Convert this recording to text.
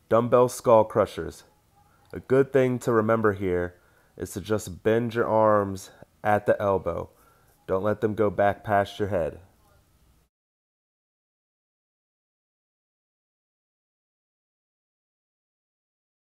Dumbbell skull crushers. A good thing to remember here is to just bend your arms at the elbow. Don't let them go back past your head.